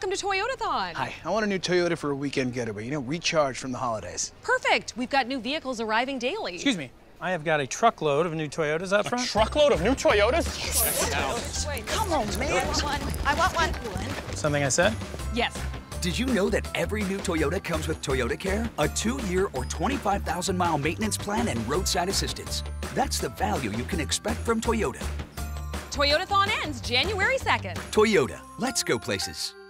welcome to Toyotathon. Hi, I want a new Toyota for a weekend getaway. You know, recharge from the holidays. Perfect. We've got new vehicles arriving daily. Excuse me. I have got a truckload of new Toyotas out front. A truckload of new Toyotas? Yes. Come on, man. I want one. Something I said? Yes. Did you know that every new Toyota comes with Toyota Care? A 2-year or 25,000-mile maintenance plan and roadside assistance. That's the value you can expect from Toyota. Toyotathon ends January 2nd. Toyota, let's go places.